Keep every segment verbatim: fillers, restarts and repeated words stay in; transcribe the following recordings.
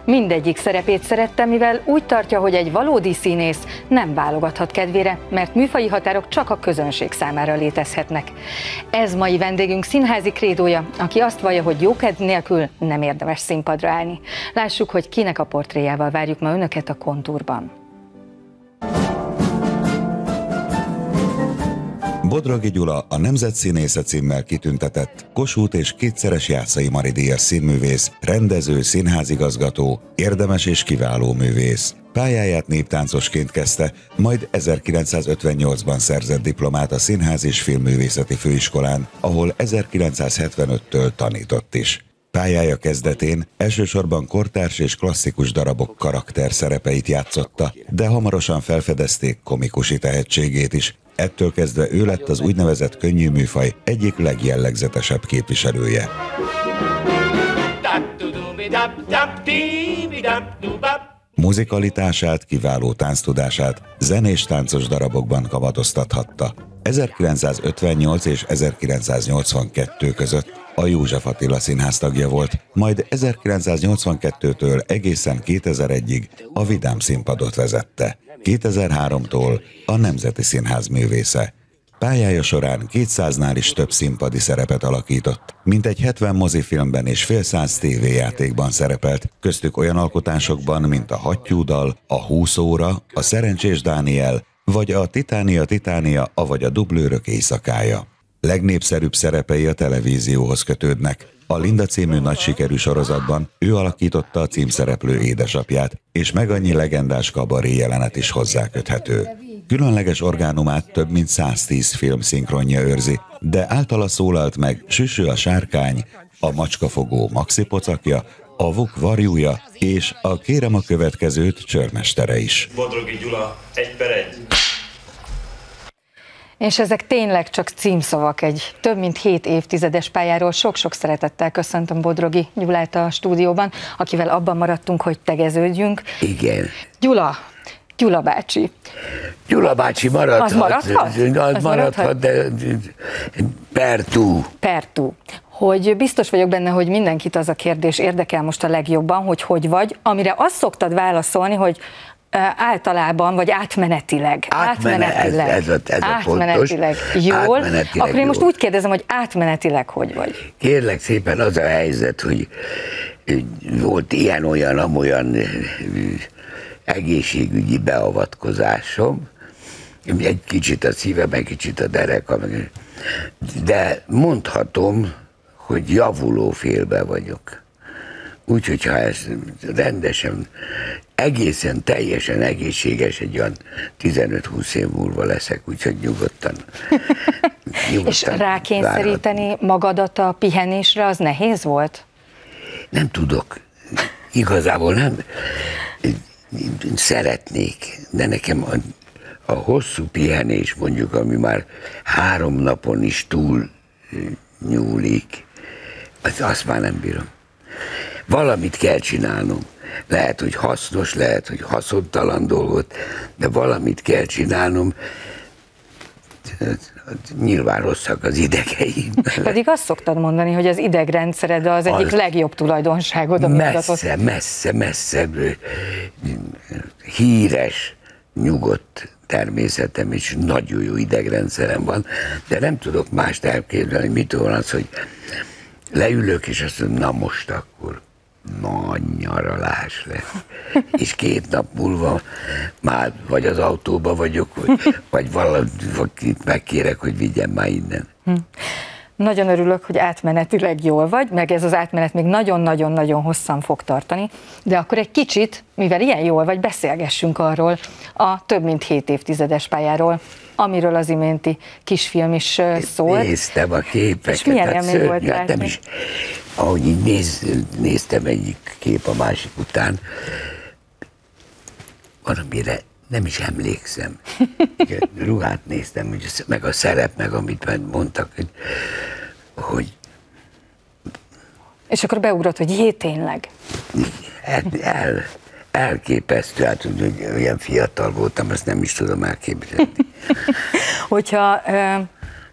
Mindegyik szerepét szerette, mivel úgy tartja, hogy egy valódi színész nem válogathat kedvére, mert műfaji határok csak a közönség számára létezhetnek. Ez mai vendégünk színházi krédója, aki azt vallja, hogy jókedv nélkül nem érdemes színpadra állni. Lássuk, hogy kinek a portréjával várjuk ma önöket a Kontúrban. Bodrogi Gyula a Nemzetszínésze címmel kitüntetett Kossuth és kétszeres Jászai Mari-díjas színművész, rendező, színházigazgató, érdemes és kiváló művész. Pályáját néptáncosként kezdte, majd ezerkilencszázötvennyolcban szerzett diplomát a Színház és Filmművészeti Főiskolán, ahol ezerkilencszázhetvenöttől tanított is. Pályája kezdetén elsősorban kortárs és klasszikus darabok karakterszerepeit játszotta, de hamarosan felfedezték komikusi tehetségét is. Ettől kezdve ő lett az úgynevezett könnyű műfaj egyik legjellegzetesebb képviselője. Muzikalitását, kiváló tánctudását zenés táncos darabokban kamatoztathatta. ezerkilencszázötvennyolc és ezerkilencszáznyolcvankettő között a József Attila Színház tagja volt, majd ezerkilencszáznyolcvankettőtől egészen kétezeregyig a Vidám Színpadot vezette. kétezer-háromtól a Nemzeti Színház művésze. Pályája során kétszáznál is több színpadi szerepet alakított, mintegy hetven mozifilmben és fél száz tévéjátékban szerepelt, köztük olyan alkotásokban, mint a Hattyúdal, a húsz óra, a Szerencsés Dániel, vagy a Titánia Titánia, avagy a Dublőrök éjszakája. Legnépszerűbb szerepei a televízióhoz kötődnek. A Linda című nagy sikerű sorozatban ő alakította a címszereplő édesapját, és meg annyi legendás kabaré jelenet is hozzáköthető. Különleges orgánumát több mint száztíz film szinkronja őrzi, de általa szólalt meg Süső a sárkány, a Macskafogó Maxi pocakja, a Vuk varjúja és a Kérem a következőt csörmestere is. Bodrogi Gyula, egy per egy. És ezek tényleg csak címszavak egy több mint hét évtizedes pályáról. Sok-sok szeretettel köszöntöm Bodrogi Gyulát a stúdióban, akivel abban maradtunk, hogy tegeződjünk. Igen. Gyula, Gyula bácsi. Gyula bácsi maradhat. Az maradhat? Az, az maradhat, de pertú. Pertú. Hogy biztos vagyok benne, hogy mindenkit az a kérdés érdekel most a legjobban, hogy hogy vagy, amire azt szoktad válaszolni, hogy általában, vagy átmenetileg. Átmenetileg. Ez, ez a, ez átmenetileg. A jól. átmenetileg Akkor én most jól. úgy kérdezem, hogy átmenetileg hogy vagy? Kérlek szépen, az a helyzet, hogy volt ilyen-olyan, amolyan egészségügyi beavatkozásom, egy kicsit a szívem, egy kicsit a derekam, de mondhatom, hogy javuló félbe vagyok. Úgyhogy ha ez rendesen, egészen teljesen egészséges, egy olyan tizenöt-húsz év múlva leszek, úgyhogy nyugodtan. nyugodtan És rákényszeríteni várhat. Magadat a pihenésre, az nehéz volt? Nem tudok. Igazából nem. Szeretnék, de nekem a, a hosszú pihenés, mondjuk, ami már három napon is túl nyúlik, az, azt már nem bírom. Valamit kell csinálnom. Lehet, hogy hasznos, lehet, hogy haszontalan dolgot, de valamit kell csinálnom. Nyilván rosszak az idegeim. Pedig azt szoktad mondani, hogy az idegrendszered az egyik az legjobb tulajdonságod, amit messze, messze, messze híres, nyugodt természetem, és nagyon jó idegrendszerem van, de nem tudok mást elképzelni, mitől van az, hogy leülök, és azt mondom, na most akkor nagy nyaralás lesz. És két nap múlva már vagy az autóba vagyok, vagy, vagy valakit megkérek, hogy vigyen már innen. Hm. Nagyon örülök, hogy átmenetileg jól vagy, meg ez az átmenet még nagyon-nagyon-nagyon hosszan fog tartani, de akkor egy kicsit, mivel ilyen jól vagy, beszélgessünk arról a több mint hét évtizedes pályáról, amiről az iménti kisfilm is szólt. Néztem a képeket. És milyen hát élmény volt látni? Nem is, ahogy így néz, néztem egyik kép a másik után, valamire nem is emlékszem. Ruhát néztem, meg a szerep, meg amit mondtak, hogy, hogy... És akkor beugrott, hogy jé, tényleg? El, el, elképesztő, hát hogy olyan fiatal voltam, ezt nem is tudom elképzelni. Hogyha uh,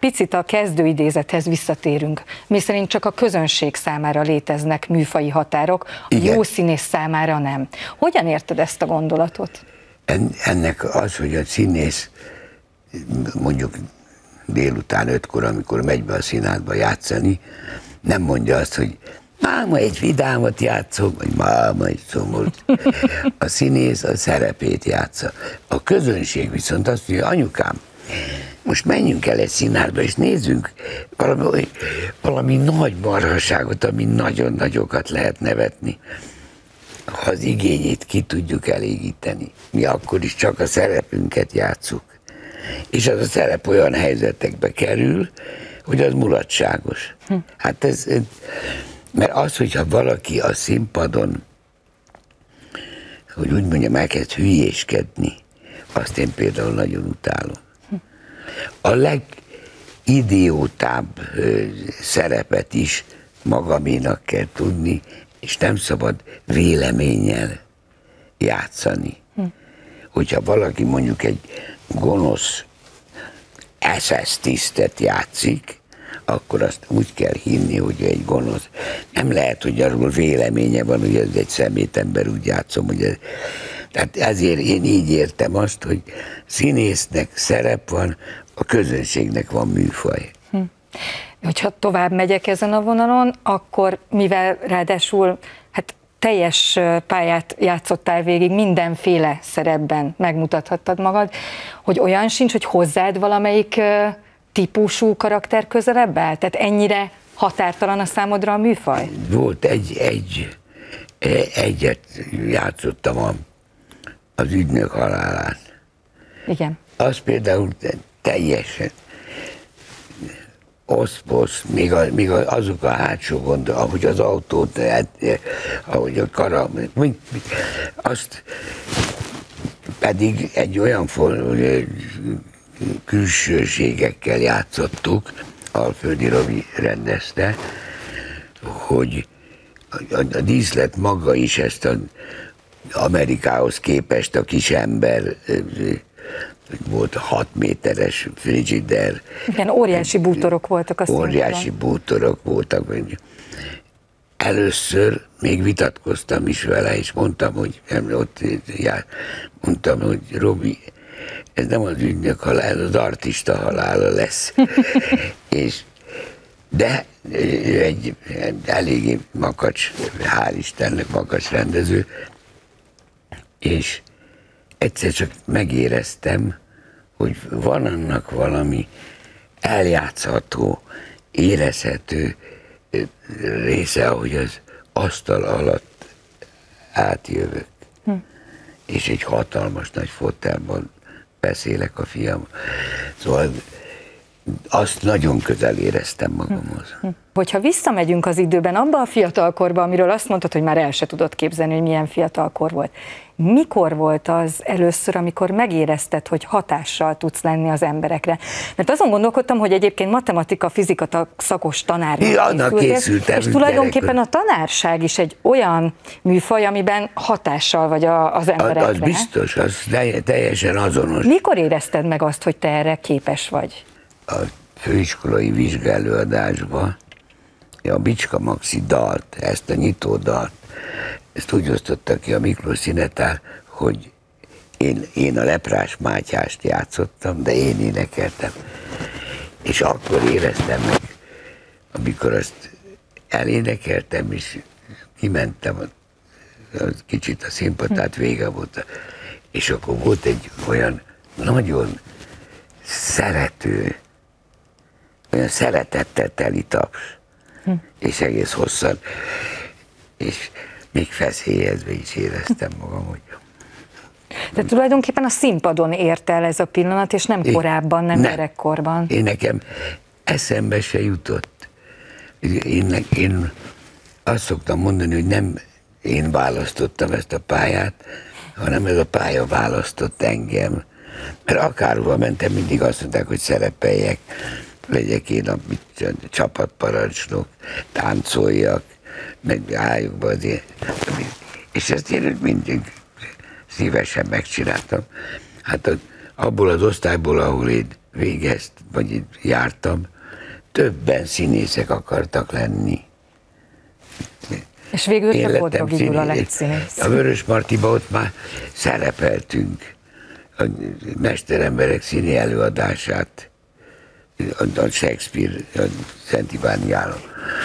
picit a kezdőidézethez visszatérünk, miszerint csak a közönség számára léteznek műfaji határok, a Igen. jó színész számára nem. Hogyan érted ezt a gondolatot? Ennek az, hogy a színész mondjuk délután ötkor, amikor megy be a színházba játszani, nem mondja azt, hogy máma egy vidámat játszom, vagy máma egy szomorút. A színész a szerepét játsza. A közönség viszont azt mondja, anyukám, most menjünk el egy színházba, és nézzünk valami, valami nagy marhaságot, ami nagyon nagyokat lehet nevetni. Ha az igényét ki tudjuk elégíteni, mi akkor is csak a szerepünket játsszuk. És az a szerep olyan helyzetekbe kerül, hogy az mulatságos. Hm. Hát ez, mert az, hogyha valaki a színpadon, hogy úgy mondjam, elkezd hülyéskedni, azt én például nagyon utálom. A legidiótább szerepet is magaménak kell tudni, és nem szabad véleménnyel játszani. Hm. Hogyha valaki mondjuk egy gonosz es es tisztet játszik, akkor azt úgy kell hinni, hogy egy gonosz. Nem lehet, hogy arról véleménye van, hogy ez egy szemétember, úgy játszom, hogy ez... Tehát ezért én így értem azt, hogy színésznek szerep van, a közönségnek van műfaj. Hm. Hogyha tovább megyek ezen a vonalon, akkor mivel ráadásul hát teljes pályát játszottál végig, mindenféle szerepben megmutathattad magad, hogy olyan sincs, hogy hozzád valamelyik típusú karakter közelebb áll? Tehát ennyire határtalan a számodra a műfaj? Volt egy, egy, egyet játszottam a, az ügynök halálát. Igen. Az például teljesen oszposz, még, a, még azok a hátsó gond, ahogy az autót, ahogy a kara, azt pedig egy olyan for, külsőségekkel játszottuk, Alföldi Robi rendezte, hogy a, a, a díszlet maga is ezt az Amerikához képest a kis ember, volt hat méteres frigider. Igen, óriási bútorok voltak a színpadon. Óriási bútorok voltak. Először még vitatkoztam is vele, és mondtam, hogy ott jár, mondtam, hogy Robi, ez nem az ügynök halál, ez az artista halála lesz. és, de ő egy eléggé makacs, hál' Istennek makacs rendező, és egyszer csak megéreztem, hogy van annak valami eljátszható, érezhető része, ahogy az asztal alatt átjövök, hm. és egy hatalmas nagy fotelban beszélek a fiam. Szóval azt nagyon közel éreztem magamhoz. Hm. Hogyha visszamegyünk az időben, abba a fiatalkorba, amiről azt mondtad, hogy már el se tudod képzelni, hogy milyen fiatalkor volt. Mikor volt az először, amikor megérezted, hogy hatással tudsz lenni az emberekre? Mert azon gondolkodtam, hogy egyébként matematika, fizika szakos tanárnak készültél, és tulajdonképpen gyerekor. A tanárság is egy olyan műfaj, amiben hatással vagy az emberekre. Az biztos, az teljesen azonos. Mikor érezted meg azt, hogy te erre képes vagy? A főiskolai vizsgálóadásban a Bicska Maxi dalt, ezt a nyitó dalt, ezt úgy osztotta ki a Miklós Szinetár, hogy én, én a Leprás Mátyást játszottam, de én énekeltem. És akkor éreztem meg, amikor azt elénekeltem, és kimentem, az kicsit a színpadát vége volt, és akkor volt egy olyan nagyon szerető, olyan szeretettel teli taps, hm. és egész hosszan, és még feszélyezve is éreztem magam, hogy... De tulajdonképpen a színpadon ért el ez a pillanat, és nem én, korábban, nem ne, gyerekkorban. Én nekem eszembe se jutott. Én, én azt szoktam mondani, hogy nem én választottam ezt a pályát, hanem ez a pálya választott engem. Mert akárhova mentem, mindig azt mondták, hogy szerepeljek, legyek én a, a csapatparancsnok, táncoljak, meg álljunk be azért. És ezt én mindig szívesen megcsináltam. Hát abból az osztályból, ahol én végezt, vagy jártam, többen színészek akartak lenni. És végül csak Bodrogi Gyula lett színész. A Vörösmartyban ott már szerepeltünk. A mesteremberek színi előadását, a Shakespeare, a Szent Iváni állam.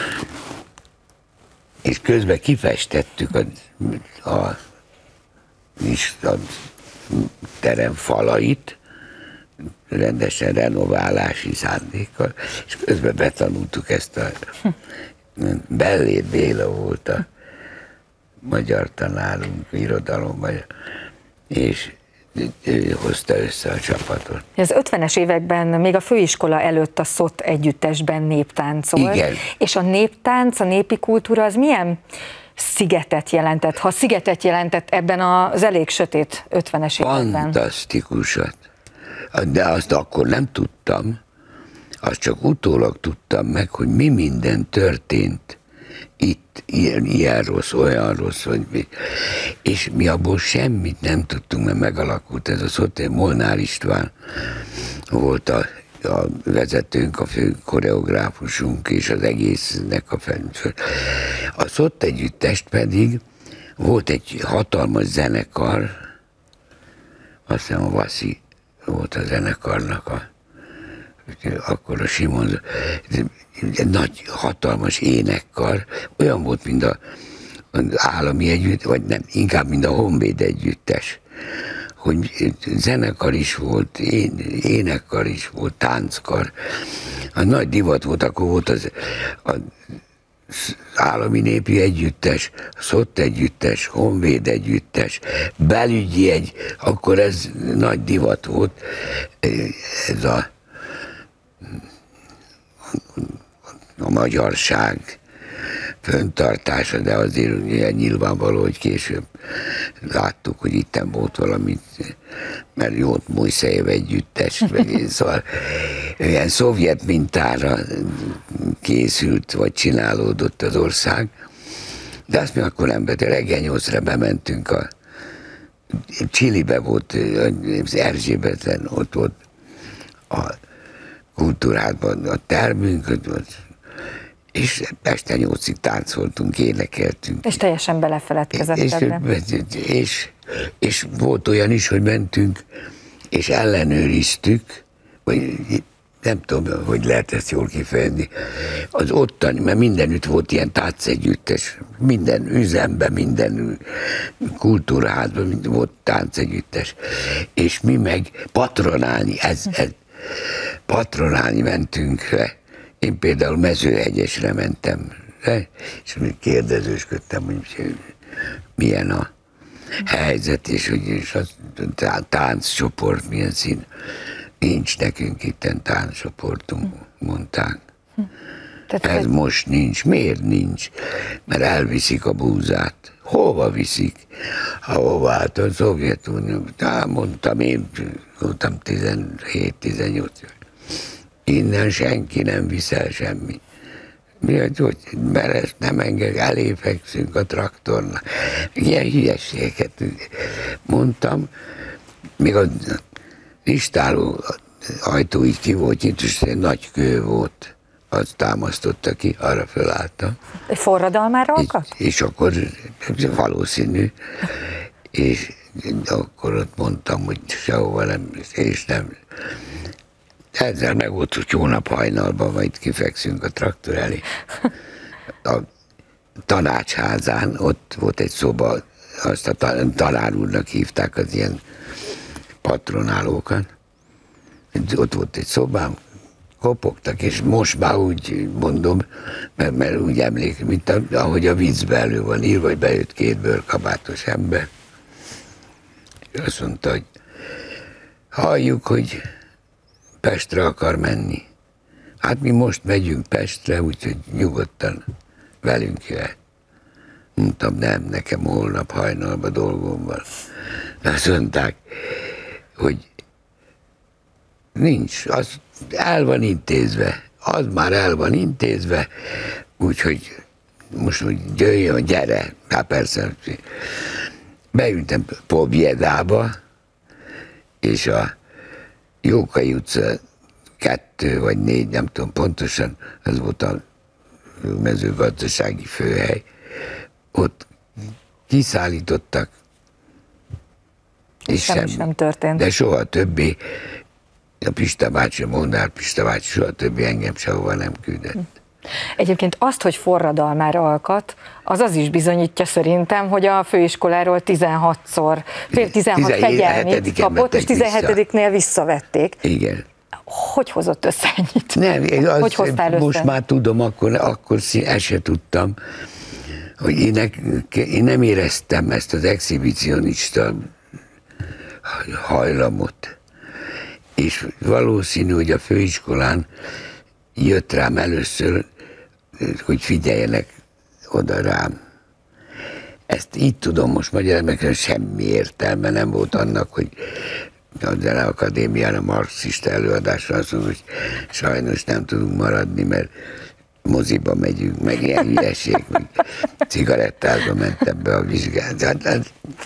És közben kifestettük a, a, a terem falait, rendesen renoválási szándékkal, és közben betanultuk ezt a... Bellét Béla volt a magyar tanárunk, irodalomban, és ő hozta össze a csapatot. Az ötvenes években, még a főiskola előtt a Szott együttesben néptáncolt. Igen. És a néptánc, a népi kultúra az milyen szigetet jelentett, ha szigetet jelentett ebben az elég sötét ötvenes években? Fantasztikusat. De azt akkor nem tudtam, azt csak utólag tudtam meg, hogy mi minden történt itt, ilyen, ilyen rossz, olyan rossz, hogy mi. És mi abból semmit nem tudtunk, mert megalakult ez a Szott, Molnár István volt a, a vezetőnk, a fő koreográfusunk, és az egésznek a fennfő. A Szott együttest pedig volt egy hatalmas zenekar, azt hiszem a Vaszi volt a zenekarnak a akkor a Simon, egy nagy, hatalmas énekkar, olyan volt, mint a, az állami együtt, vagy nem, inkább, mint a Honvéd együttes, hogy zenekar is volt, én, énekkar is volt, tánckar. A nagy divat volt, akkor volt az, az állami népi együttes, Szott együttes, Honvéd együttes, belügyi egy, akkor ez nagy divat volt, ez a a magyarság föntartása, de azért ugye nyilvánvaló, hogy később láttuk, hogy itten volt valamit, mert jót Mojszejev együttes, szóval ilyen szovjet mintára készült, vagy csinálódott az ország, de azt mi akkor nem beteg. Reggel nyolcra bementünk a Csilibe volt, az Erzsébeten, ott volt a kultúrádban a termünk, és este nyolcig táncoltunk, énekeltünk. És teljesen belefeledkezett és, ebben. És, és volt olyan is, hogy mentünk, és ellenőriztük, vagy nem tudom, hogy lehet ezt jól kifejezni, az ottani, mert mindenütt volt ilyen táncegyüttes, minden üzemben, minden kultúrházban volt táncegyüttes, és mi meg patronálni, ez, ez patronálni mentünk le. Én például Mezőhegyesre mentem le, és kérdezősködtem, hogy milyen a helyzet, és hogy és a tánccsoport milyen szín. Nincs nekünk itten tánccsoportunk, mondták. Tehát ez most nincs. Miért nincs? Mert elviszik a búzát. Hova viszik? Hova? Hát a Szovjetunió. Hát mondtam, én voltam tizenhét-tizennyolc. Innen senki nem viszel semmi. Mi, hogy, mert ezt nem enged, eléfekszünk a traktornak. Ilyen hülyeségeket mondtam. Még a listáló ajtó így ki volt nyitva, és egy nagy kő volt. Azt támasztotta ki, arra fölálltam. Egy forradalmára akadt? És, és akkor valószínű, és akkor ott mondtam, hogy sehova nem, és nem. Ezzel meg volt, hogy hónap hajnalban majd kifekszünk a traktor elé. A tanácsházán ott volt egy szoba, azt a tanár úrnak hívták az ilyen patronálókat. Ott volt egy szobám, kopogtak, és most már úgy mondom, mert, mert úgy emlékszem, mint a, ahogy a vízbe elő van írva, hogy bejött két bőrkabátos ember. És azt mondta, hogy halljuk, hogy Pestre akar menni. Hát mi most megyünk Pestre, úgyhogy nyugodtan velünk jöhet. Mondtam, nem, nekem holnap hajnalban dolgom van. Azt mondták, hogy nincs, az el van intézve, az már el van intézve, úgyhogy most úgy jöjjön, gyere. Hát persze, beültem Pobjedába, és a Jókai utca kettő vagy négy, nem tudom pontosan, ez volt a mezőgazdasági főhely. Ott kiszállítottak, és semmi sem, sem történt. De soha többé, a Pista bácsi, a Mondár Pista bácsi soha többé engem sehova nem küldött. Egyébként azt, hogy forradalmár alkat, az az is bizonyítja szerintem, hogy a főiskoláról tizenhatszor, fél tizenhat fegyelmit kapott, és tizenhetediknél visszavették. Igen. Hogy hozott össze ennyit? Nem, az, hogy hoztál össze? Most már tudom, akkor, akkor ezt se tudtam, hogy én, ne, én nem éreztem ezt az exhibicionista hajlamot. És valószínű, hogy a főiskolán jött rám először, hogy figyeljenek oda rám. Ezt így tudom most magyarázni, mert semmi értelme nem volt annak, hogy a Zeneakadémián a marxista előadásra azt mondom, hogy sajnos nem tudunk maradni, mert moziba megyünk, meg ilyen hülyeség, hogy cigarettázba mentem be a vizsgálat.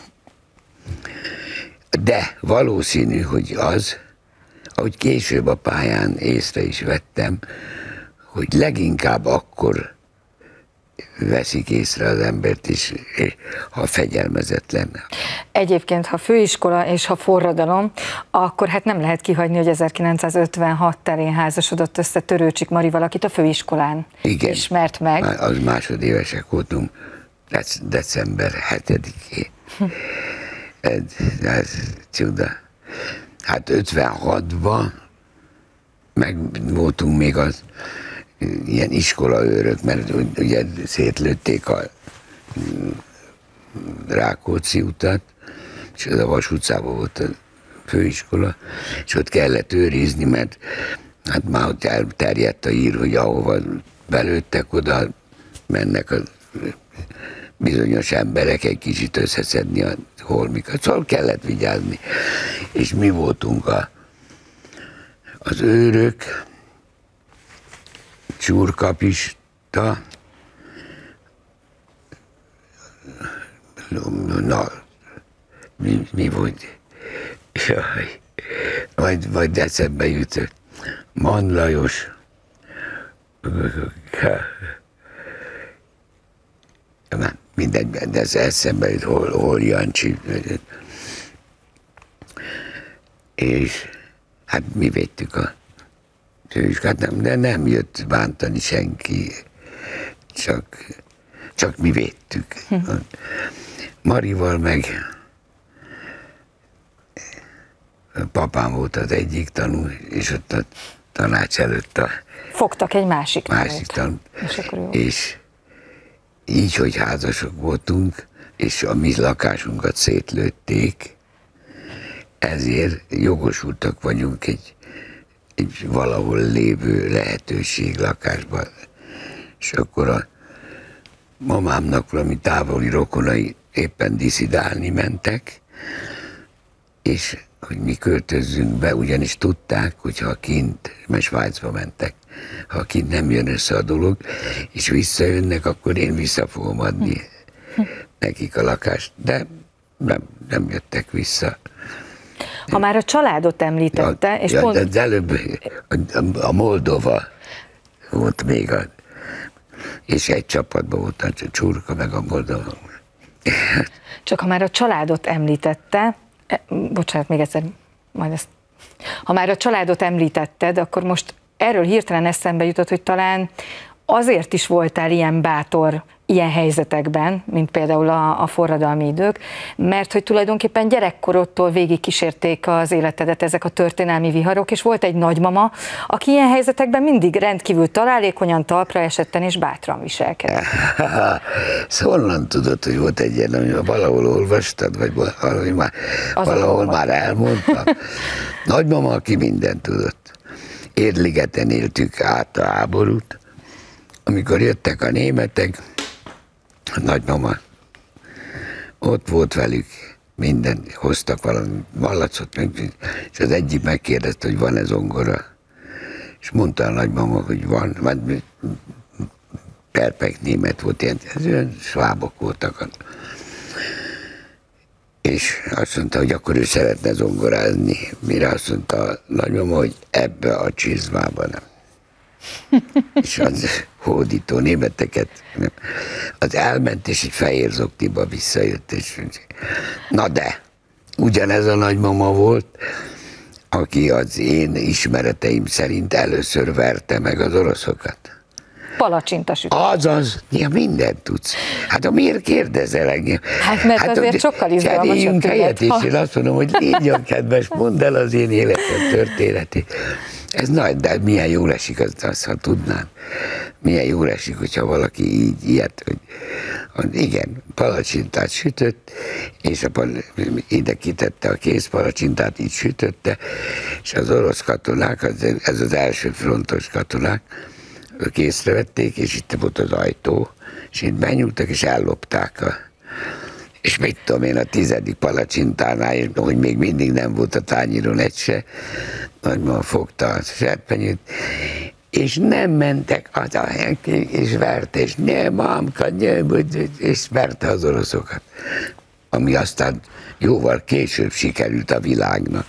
De valószínű, hogy az, ahogy később a pályán észre is vettem, hogy leginkább akkor veszik észre az embert is, ha fegyelmezetlen. Egyébként, ha főiskola és ha forradalom, akkor hát nem lehet kihagyni, hogy ezerkilencszázötvenhat terén házasodott össze Törőcsik Marival, akit a főiskolán igen, ismert meg. Az másodévesek voltunk, december hetedikén. Ez, ez csuda. Hát ötvenhatban meg voltunk még az ilyen iskolaőrök, mert ugye szétlőtték a Rákóczi utat, és ez a Vas utcában volt a főiskola, és ott kellett őrizni, mert hát már ott elterjedt a hír, hogy ahova belőttek, oda mennek a bizonyos emberek egy kicsit összeszedni a holmikat, szóval kellett vigyázni. És mi voltunk a, az őrök, Csurkapista, na, mi, mi volt? Jaj, majd, majd eszembe jutott. Mann Lajos, nem, mindegy, de ez eszembe jut, hol, hol Jancsi. És hát mi védtük a főiskolát, nem, de nem jött bántani senki, csak, csak mi védtük. Marival meg papám volt az egyik tanú, és ott a tanács előtt a fogtak egy másik, másik tanút. És, és így, hogy házasok voltunk, és a mi lakásunkat szétlőtték, ezért jogosultak vagyunk egy, egy valahol lévő lehetőség lakásban. És akkor a mamámnak valami távoli rokonai éppen diszidálni mentek, és hogy mi költözzünk be, ugyanis tudták, hogy ha kint, mert Svájcba mentek, ha kint nem jön össze a dolog, és visszajönnek, akkor én vissza fogom adni nekik a lakást. De nem, nem jöttek vissza. Ha már a családot említette, ja, és ja, pont... de előbb a, a Moldova volt még a, és egy csapatban volt a Csurka, meg a Moldova. Csak ha már a családot említette, bocsánat, még egyszer, majd ezt. Ha már a családot említetted, akkor most erről hirtelen eszembe jutott, hogy talán azért is voltál ilyen bátor ilyen helyzetekben, mint például a, a forradalmi idők, mert hogy tulajdonképpen gyerekkorodtól végig kísérték az életedet ezek a történelmi viharok, és volt egy nagymama, aki ilyen helyzetekben mindig rendkívül találékonyan, talpra esetten és bátran viselkedett. Szóval onnan tudod, hogy volt egy ilyen, ami valahol olvastad, vagy valahol már, valahol már elmondta. Nagymama, aki mindent tudott. Érligeten éltük át a háborút, amikor jöttek a németek, a nagymama ott volt velük, minden, hoztak valami malacot, és az egyik megkérdezte, hogy van-e zongora. És mondta a nagymama, hogy van, vagy perpek német volt, ilyen, ez olyan svábok voltak. és azt mondta, hogy akkor ő szeretne zongorázni. Mire azt mondta a nagymama, hogy ebbe a csizmába nem. És az hódító németeket nem. Az elment, és egy fehér zokniba visszajött, és na de, ugyanez a nagymama volt, aki az én ismereteim szerint először verte meg az oroszokat. Palacsintasütés. Azaz, ja, mindent tudsz. Hát miért kérdezel engem? Hát mert hát, azért sokkal izgalmasabb helyet, és én azt mondom, hogy légy kedves, mondd el az én életem történetét. Ez nagy, de milyen jól esik, azt, azt ha tudnám. Milyen jól esik, hogyha valaki így, ilyet, hogy, hogy igen, palacsintát sütött, és a pal, ide kitette a kézpalacsintát, így sütötte, és az orosz katonák, az, ez az első frontos katonák, ők észrevették, és itt volt az ajtó, és itt benyúltak, és ellopták a... És mit tudom én, a tizedik palacsintánál, hogy még mindig nem volt a tányíron egy se, nagymama fogta a serpenyőt, és nem mentek az a és verte, és nem, mamka, nem, és verte az oroszokat. Ami aztán jóval később sikerült a világnak.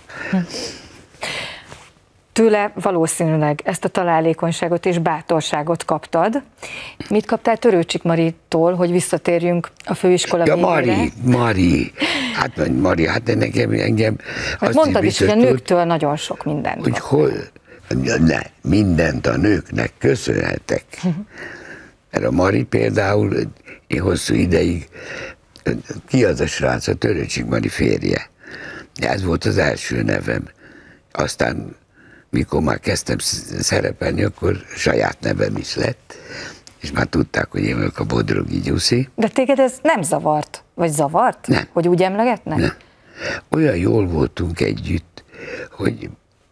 Tőle valószínűleg ezt a találékonyságot és bátorságot kaptad. Mit kaptál Törőcsik Maritól, hogy visszatérjünk a főiskola ja, végére? Mari, Mari, hát Mari, hát nekem engem... Hát mondtad is, hogy a nőktől nagyon sok mindent hogy hol, ne, mindent a nőknek köszönhetek. Uh-huh. Mert a Mari például, én hosszú ideig, ki az a srác, a Törőcsik Mari férje. Ez volt az első nevem. Aztán mikor már kezdtem szerepelni, akkor saját nevem is lett, és már tudták, hogy én vagyok a Bodrogi Gyuszi. De téged ez nem zavart? Vagy zavart? Nem. Hogy úgy emlegetnek? Nem. Olyan jól voltunk együtt, hogy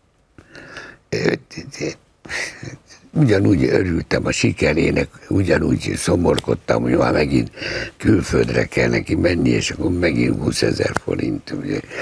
ugyanúgy örültem a sikerének, ugyanúgy szomorkodtam, hogy már megint külföldre kell neki menni, és akkor megint húszezer forint.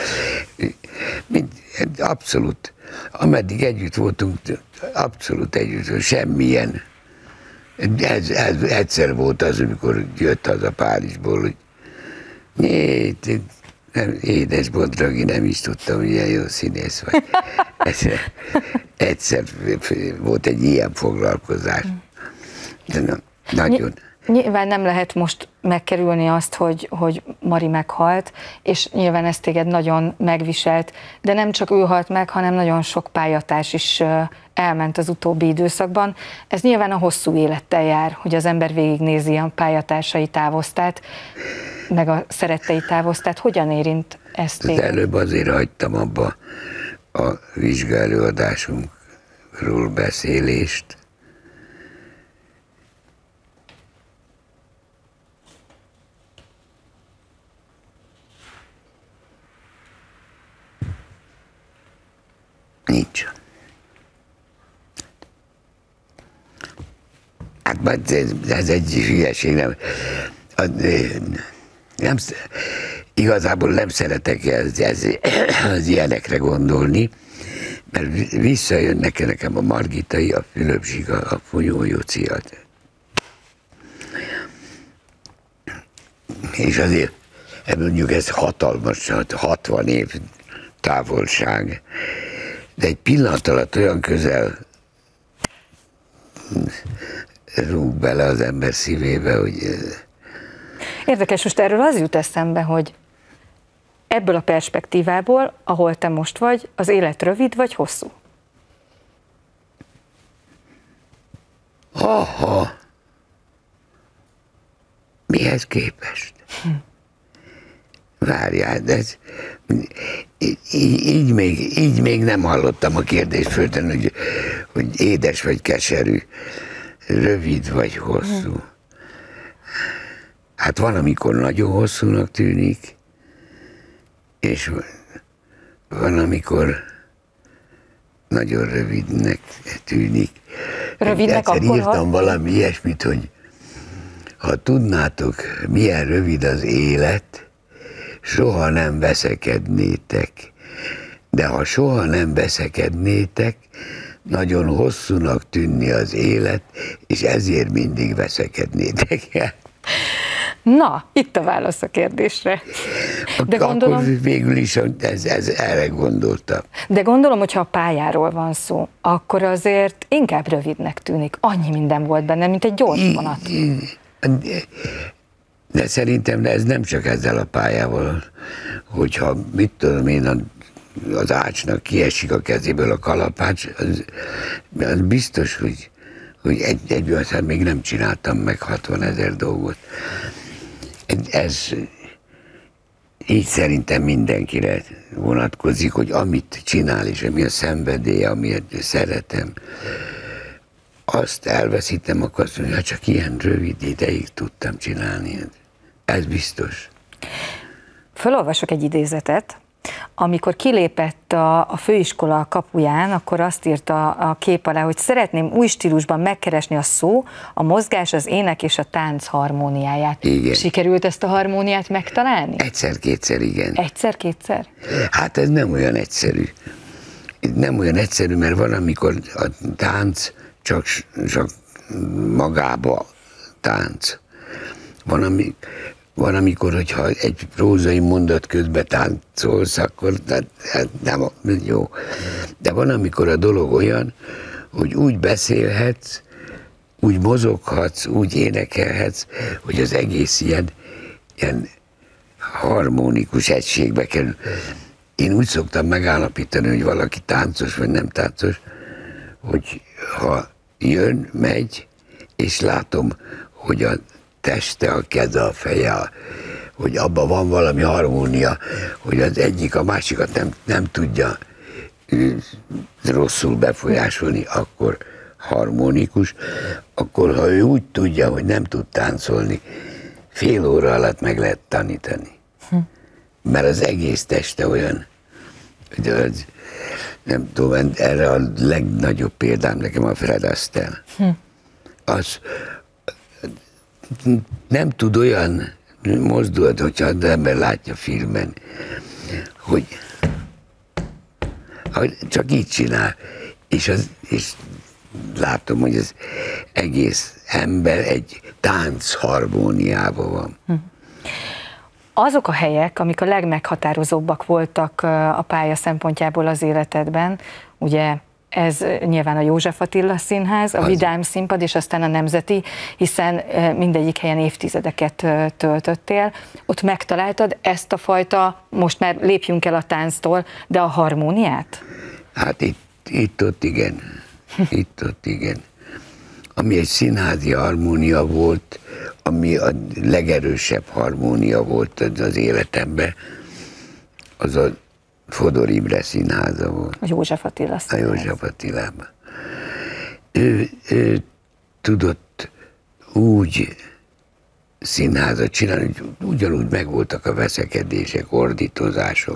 Abszolút. Ameddig együtt voltunk, abszolút együtt, semmilyen. Ez, ez, egyszer volt az, amikor jött az a Párizsból, hogy né, nem, édes Bodrogi, nem is tudtam, hogy ilyen jó színész vagy. Egyszer, egyszer volt egy ilyen foglalkozás. De na, nagyon... Nyilván nem lehet most megkerülni azt, hogy, hogy Mari meghalt, és nyilván ez téged nagyon megviselt, de nem csak ő halt meg, hanem nagyon sok pályatárs is elment az utóbbi időszakban. Ez nyilván a hosszú élettel jár, hogy az ember végignézi a pályatársai távoztát, meg a szerettei távoztát. Hogyan érint ezt téged? Az előbb azért hagytam abba a vizsgaelőadásunkról beszélést. Nincs. Hát ez, ez egy hülyeség, nem, nem, igazából nem szeretek ez, ez, az ilyenekre gondolni, mert visszajönnek nekem a Margitai, a Fülöp-Zsiga, a Funyó Jóci. És azért mondjuk ez hatalmas, hatvan év távolság, de egy pillanat alatt olyan közel rúg bele az ember szívébe, hogy... Érdekes, most erről az jut eszembe, hogy ebből a perspektívából, ahol te most vagy, az élet rövid vagy hosszú? Aha! Mihez képest? Hm. Várjál, de ez... Így, így, még, így még nem hallottam a kérdést fölten, hogy, hogy édes vagy keserű, rövid vagy hosszú. Hát van, amikor nagyon hosszúnak tűnik, és van, amikor nagyon rövidnek tűnik. Rövidnek akkor, írtam ha... valami ilyesmit, hogy ha tudnátok, milyen rövid az élet, soha nem veszekednétek, de ha soha nem veszekednétek, nagyon hosszúnak tűnni az élet, és ezért mindig veszekednétek. Na, itt a válasz a kérdésre. De gondolom, akkor végül is ez, ez erre gondoltam. De gondolom, hogyha a pályáról van szó, akkor azért inkább rövidnek tűnik. Annyi minden volt benne, mint egy gyors vonat. De szerintem ez nem csak ezzel a pályával, hogyha mit tudom én, az ácsnak kiesik a kezéből a kalapács, az, az biztos, hogy, hogy egy, egy olyan még nem csináltam meg hatvanezer dolgot. Ez így szerintem mindenkire vonatkozik, hogy amit csinál, és ami a szenvedélye, amit szeretem, azt elveszítem, akkor azt mondja, csak ilyen rövid ideig tudtam csinálni. Ez biztos. Fölolvasok egy idézetet. Amikor kilépett a, a főiskola kapuján, akkor azt írta a kép alá, hogy szeretném új stílusban megkeresni a szó, a mozgás, az ének és a tánc harmóniáját. Igen. Sikerült ezt a harmóniát megtalálni? Egyszer-kétszer, igen. Egyszer-kétszer? Hát ez nem olyan egyszerű. Nem olyan egyszerű, mert van, amikor a tánc csak, csak magába tánc. Van, ami, van, amikor, hogyha egy prózai mondat közben táncolsz, akkor hát nem jó. De van, amikor a dolog olyan, hogy úgy beszélhetsz, úgy mozoghatsz, úgy énekelhetsz, hogy az egész ilyen, ilyen harmonikus egységbe kerül. Én úgy szoktam megállapítani, hogy valaki táncos vagy nem táncos, hogy ha jön, megy, és látom, hogy a teste, a keze, a feje, hogy abban van valami harmónia, hogy az egyik a másikat nem, nem tudja rosszul befolyásolni, akkor harmonikus, akkor ha ő úgy tudja, hogy nem tud táncolni, fél óra alatt meg lehet tanítani. Hm. Mert az egész teste olyan, hogy az, nem tudom, erre a legnagyobb példám nekem a Fred Astaire. Hm. Az nem tud olyan mozdulat, hogyha az ember látja filmen, hogy, hogy csak így csinál, és, az, és látom, hogy az egész ember egy tánc harmóniában van. Hm. Azok a helyek, amik a legmeghatározóbbak voltak a pálya szempontjából az életedben, ugye ez nyilván a József Attila Színház, a az. Vidám Színpad, és aztán a Nemzeti, hiszen mindegyik helyen évtizedeket töltöttél. Ott megtaláltad ezt a fajta, most már lépjünk el a tánctól, de a harmóniát? Hát itt, itt-ott igen. Itt-ott igen. Ami egy színházi harmónia volt, ami a legerősebb harmónia volt az életemben, az a Fodor Imre Színháza volt. A József Attila Színház. A József Attilában. Ő, ő tudott úgy színházat csinálni, hogy ugyanúgy megvoltak a veszekedések, ordítozások,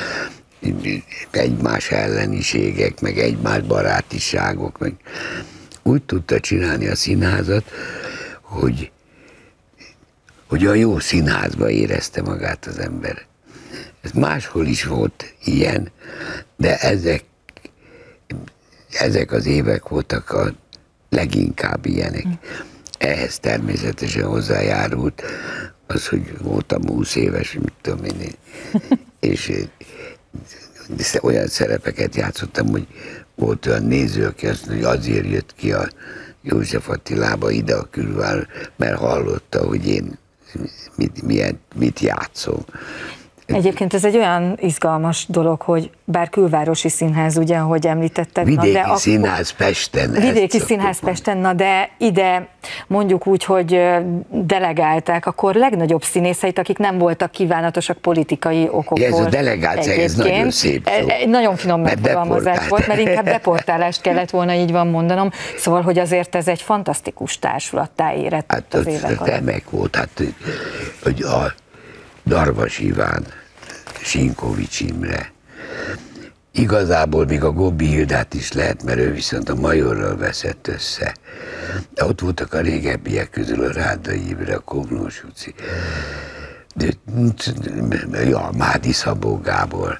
egymás elleniségek, meg egymás barátiságok, meg úgy tudta csinálni a színházat, hogy, hogy a jó színházba érezte magát az ember. Ez máshol is volt ilyen, de ezek, ezek az évek voltak a leginkább ilyenek. Ehhez természetesen hozzájárult az, hogy voltam húsz éves, mit tudom én, és olyan szerepeket játszottam, hogy volt olyan néző, aki azt mondja, hogy azért jött ki a József Attilába ide a külvár, mert hallotta, hogy én mit, milyen, mit játszom. Egyébként ez egy olyan izgalmas dolog, hogy bár külvárosi színház, ugye, ahogy említetted. Vidéki na, de színház Pesten. Vidéki színház Pesten, na de ide mondjuk úgy, hogy delegálták akkor legnagyobb színészeit, akik nem voltak kívánatosak politikai okokból. Ja, ez a delegáció, ez nagyon szép szó. Egy nagyon finom megfogalmazás volt, mert inkább deportálást kellett volna, így van mondanom. Szóval, hogy azért ez egy fantasztikus társulattá érett hát az évek alatt. Remek volt, hát hogy a Darvas Iván, Sinkovics Imre. Igazából még a Gobbi Hildát is lehet, mert ő viszont a Majorral veszett össze. De ott voltak a régebbiek közül a Rádai Imre, a Komlós Uci, de, ja, Mádi Szabó Gábor,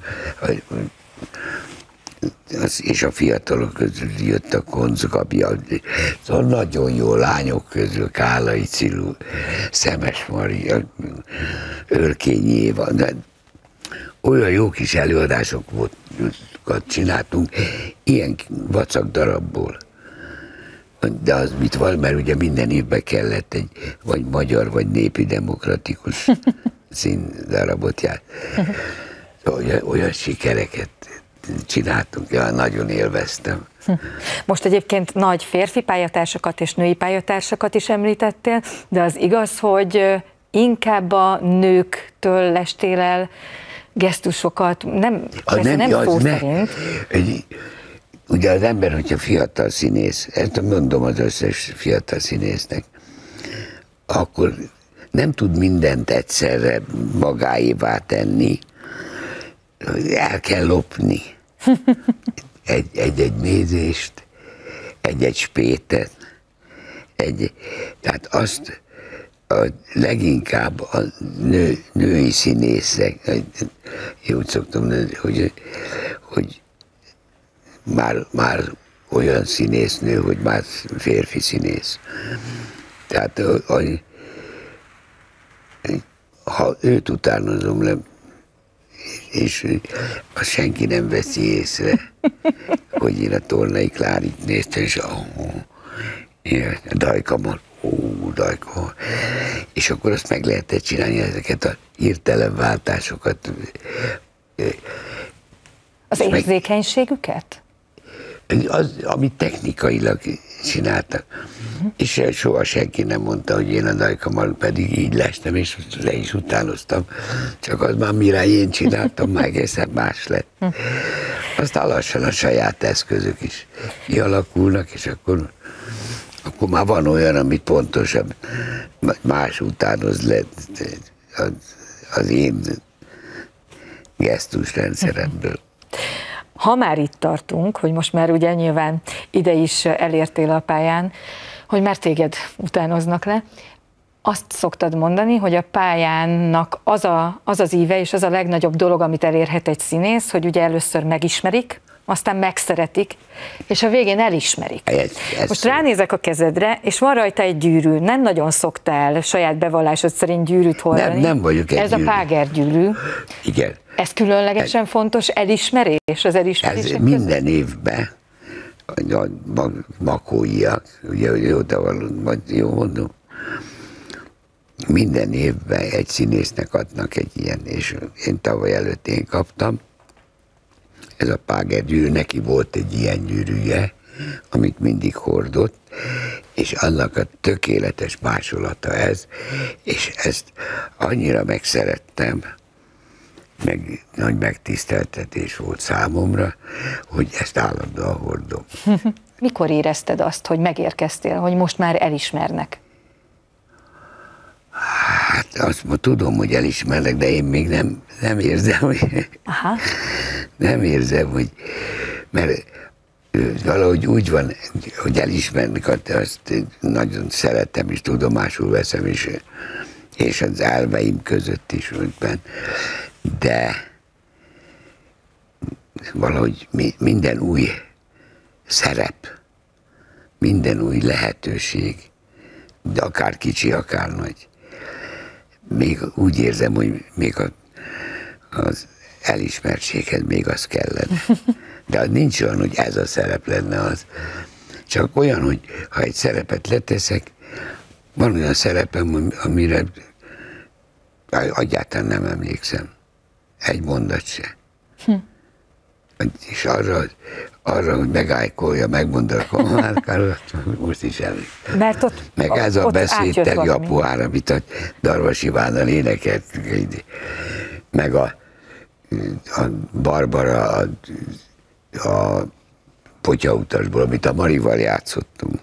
és a fiatalok közül jött a Konz Gabi, szóval nagyon jó lányok közül, Kálai Cilu, Szemes Maria, Örkényi Éva, de olyan jó kis előadásokat csináltunk, ilyen vacak darabból. De az mit van, mert ugye minden évben kellett egy vagy magyar, vagy népi demokratikus színdarabot jár. Olyan, olyan sikereket csináltunk, ja, nagyon élveztem. Most egyébként nagy férfi pályatársakat és női pályatársakat is említettél, de az igaz, hogy inkább a nőktől lestél el gesztusokat, nem, a nem, nem szó ne, szerint. Egy, ugye az ember, hogyha fiatal színész, ezt mondom az összes fiatal színésznek, akkor nem tud mindent egyszerre magáévá tenni, el kell lopni egy-egy nézést, egy-egy spétet, egy, tehát azt a leginkább a nő, női színészek, én úgy szoktam, hogy, hogy már, már olyan színésznő, hogy már férfi színész. Tehát a, a, ha őt utánozom le, és azt senki nem veszi észre, hogy én a Tornai Klárit néztem, és oh, Dajkamar, ó, Dajkamar. És akkor azt meg lehetett csinálni, ezeket a hirtelen váltásokat. Az érzékenységüket? Az, amit technikailag csináltak. Uh-huh. És soha senki nem mondta, hogy én a Dajkamar, pedig így lestem, és le is utánoztam. Csak az már mire én csináltam, már egészen más lett. Uh-huh. Aztán lassan a saját eszközök is kialakulnak, és akkor, akkor már van olyan, amit pontosabb, más utánoz lett az, az én gesztusrendszeremből. Ha már itt tartunk, hogy most már ugye nyilván ide is elértél a pályán, hogy már téged utánoznak le, azt szoktad mondani, hogy a pályának az, a, az az íve és az a legnagyobb dolog, amit elérhet egy színész, hogy ugye először megismerik, aztán megszeretik, és a végén elismerik. Ez, ez Most ránézek a kezedre, és van rajta egy gyűrű. Nem nagyon szoktál saját bevallásod szerint gyűrűt hordani. Nem, nem vagyok egy Ez gyűrű. a Páger gyűrű. Igen. Ez különlegesen ez, fontos elismerés, az elismerés. Ez minden évben a makóiak, ugye, hogy jó tavaly, vagy jó mondom, minden évben egy színésznek adnak egy ilyen, és én tavaly előtt én kaptam. Ez a Páger gyűrű, neki volt egy ilyen gyűrűje, amit mindig hordott, és annak a tökéletes másolata ez, és ezt annyira megszerettem, meg nagy megtiszteltetés volt számomra, hogy ezt állandóan hordom. Mikor érezted azt, hogy megérkeztél, hogy most már elismernek? Hát azt ma tudom, hogy elismernek, de én még nem, nem érzem, hogy... Aha. Nem érzem, hogy... Mert valahogy úgy van, hogy elismernek, azt nagyon szeretem, és tudomásul veszem, és, és az elveim között is van. De valahogy minden új szerep, minden új lehetőség, de akár kicsi, akár nagy. Még úgy érzem, hogy még a, az elismertséghez még az kellene. De nincs olyan, hogy ez a szerep lenne az. Csak olyan, hogy ha egy szerepet leteszek, van olyan szerepem, amire egyáltalán nem emlékszem. Egy mondat se. Hm. És arra, arra, hogy megállkolja, megmondanak a márkárat, most is elég. Mert ott, meg ez a beszédteli apuár, amit a Darvas Ivánnal énekelt, meg a, a Barbara a, a Potyautasból, amit a Marival játszottunk.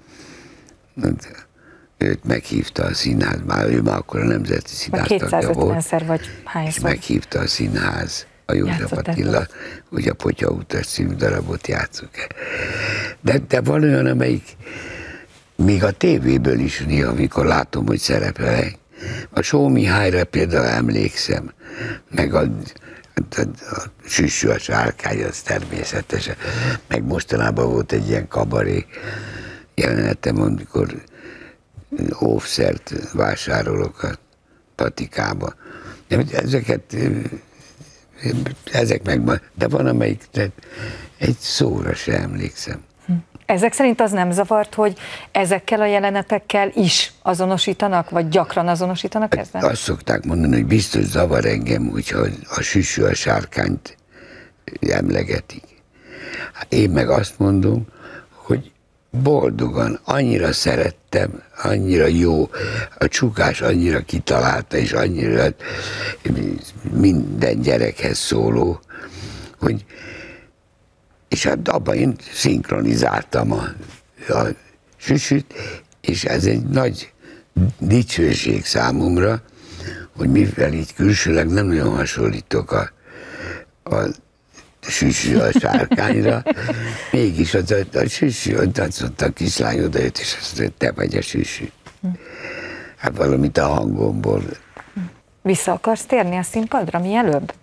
Őt meghívta a színház, már ő már akkor a Nemzeti Színház tagja volt, vagy hányszor. és meghívta a színház, a József Attila, hogy a Potyautas című darabot játszok el. De, de van olyan, amelyik még a tévéből is néha, amikor látom, hogy szerepelek. A Só Mihályra például emlékszem, meg a, a, a, a Süssű a sárkány, az természetesen. Meg mostanában volt egy ilyen kabaré jelenetem, amikor óvszert vásárolok a patikába. De ezeket ezek meg, de van amelyik, egy szóra se emlékszem. Ezek szerint az nem zavart, hogy ezekkel a jelenetekkel is azonosítanak, vagy gyakran azonosítanak ezzel? Azt szokták mondani, hogy biztos zavar engem, hogyha a süsű a sárkányt emlegetik. Én meg azt mondom, hogy boldogan, annyira szerettem, annyira jó, a csukás annyira kitalálta, és annyira minden gyerekhez szóló, hogy és hát abban én szinkronizáltam a, a süsüt, és ez egy nagy dicsőség számomra, hogy mivel így külsőleg nem nagyon hasonlítok a, a süsű a sárkányra, mégis az a, a süsű, ott a kislány odajött, és azt mondta, te vagy a süsű. Hát valamit a hangomból. Vissza akarsz térni a színpadra mielőbb?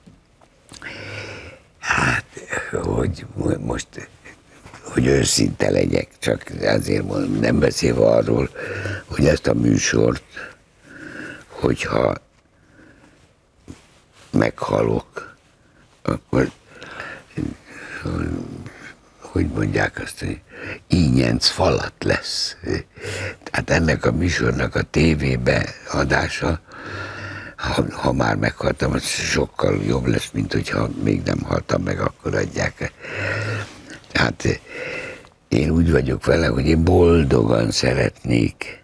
Hát, hogy most, hogy őszinte legyek, csak azért mondom, nem beszélve arról, hogy ezt a műsort, hogyha meghalok, akkor, hogy mondják azt, hogy ínyenc falat lesz. Tehát ennek a műsornak a tévébe adása, Ha, ha már meghaltam, az sokkal jobb lesz, mint hogyha még nem haltam meg, akkor adják. Hát én úgy vagyok vele, hogy én boldogan szeretnék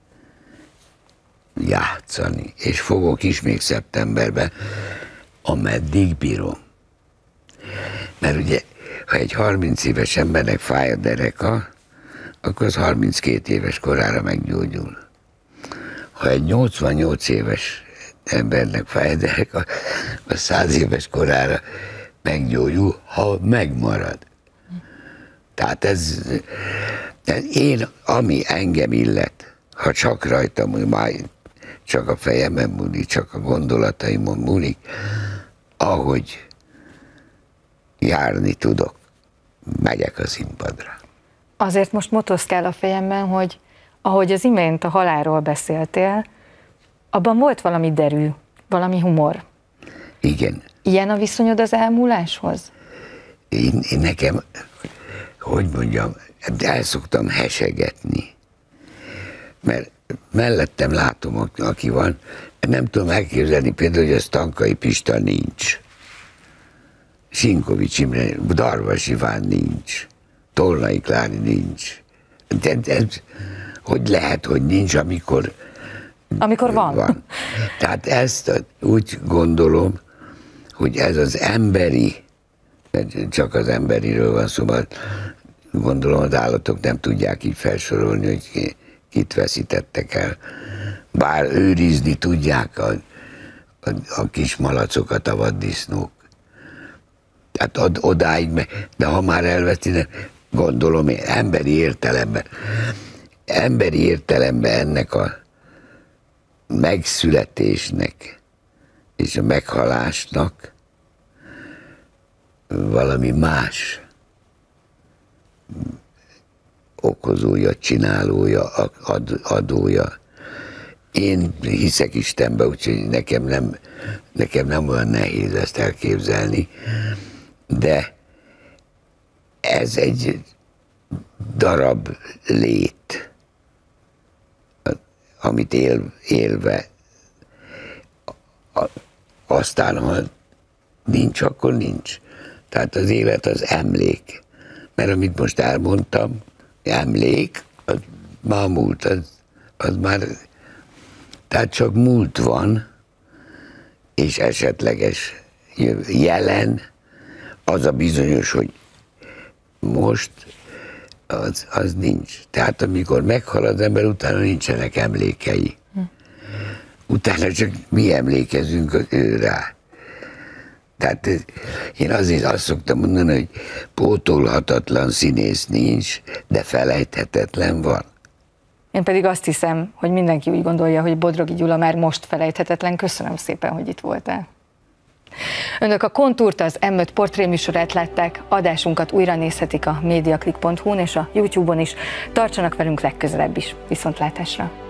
játszani, és fogok is még szeptemberben, ameddig bírom. Mert ugye, ha egy harminc éves embernek fáj a dereka, akkor az harminckét éves korára meggyógyul. Ha egy nyolcvannyolc éves embernek fáj, de a, a száz éves korára meggyógyul, ha megmarad. Tehát ez, én, ami engem illet, ha csak rajtam, már csak a fejemben múlik, csak a gondolataimon múlik, ahogy járni tudok, megyek a színpadra. Azért most motoszkál a fejemben, hogy ahogy az imént a halálról beszéltél, abban volt valami derű, valami humor. Igen. Ilyen a viszonyod az elmúláshoz? Én, én nekem, hogy mondjam, el szoktam hesegetni. Mert mellettem látom, aki van, nem tudom elképzelni például, hogy a Stankai Pista nincs. Sinkovics Imre, Darvas Iván nincs. Tolnai Klári nincs. De, de, hogy lehet, hogy nincs, amikor Amikor van. van. Tehát ezt úgy gondolom, hogy ez az emberi, csak az emberiről van szó, gondolom az állatok nem tudják így felsorolni, hogy kit veszítettek el. Bár őrizni tudják a, a, a kis malacokat, a vaddisznók. Tehát od, odáig, de ha már elveszítenek, gondolom én, emberi értelemben, emberi értelemben ennek a megszületésnek és a meghalásnak valami más okozója, csinálója, ad, adója. Én hiszek Istenbe, úgyhogy nekem nem, nekem nem olyan nehéz ezt elképzelni, de ez egy darab lét, amit él, élve, aztán, ha nincs, akkor nincs. Tehát az élet az emlék. Mert amit most elmondtam, emlék, az már múlt, az, az már, tehát csak múlt van, és esetleges jelen, az a bizonyos, hogy most az, az nincs. Tehát amikor meghal az ember, utána nincsenek emlékei. Hm. Utána csak mi emlékezünk ő rá. Tehát én azért azt szoktam mondani, hogy pótolhatatlan színész nincs, de felejthetetlen van. Én pedig azt hiszem, hogy mindenki úgy gondolja, hogy Bodrogi Gyula már most felejthetetlen. Köszönöm szépen, hogy itt voltál. Önök a Kontúrt, az em öt portréműsorát látták, adásunkat újra nézhetik a mediaclick pont hu-n és a YouTube-on is. Tartsanak velünk legközelebb is. Viszontlátásra!